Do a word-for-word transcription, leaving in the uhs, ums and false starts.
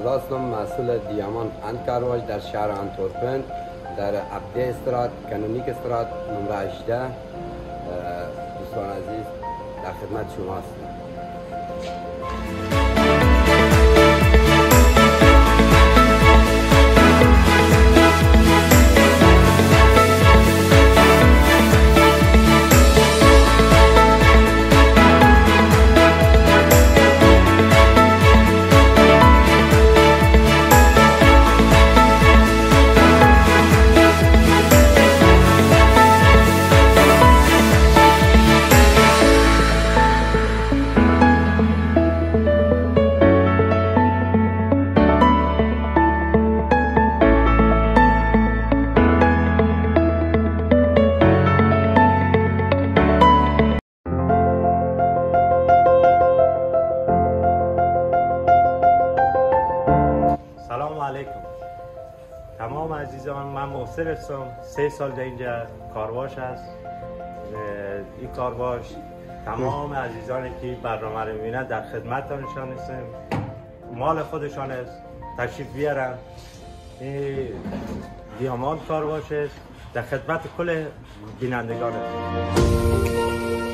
رضا هستم، مسئول دیامانت اند کارواش در شهر انتورپن در ابده استرات کانونیک استرات نمره هجده. دوستان عزیز در خدمت شما هستم. تمام عزیزان، من محسن هستم. سه سال در اینجا کارواش هست. این کارواش تمام عزیزانی که برنامه رو میبینن در خدمتشان هستیم. مال خودشان است، تشریف بیارن. این دیامانت کارواش است، در خدمت کل بینندگان است.